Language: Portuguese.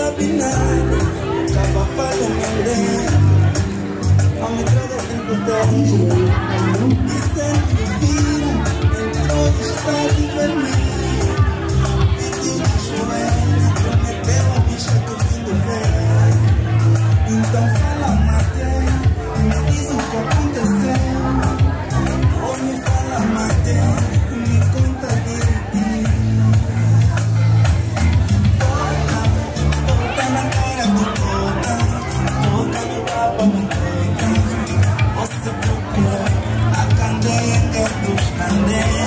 sabe nada, tava para o meu dedo. Ao me trazer tempo dele, e sempre vira, entrou de estado vermelho. Pediu de joelho, prometeu a bicha que vim do velho. Então fala, Mateus, me diz o que aconteceu. Ou me fala, Mateus, me conta direitinho. Bota na cara do bota no tapa me toca. Você procura a candeia dos candeias.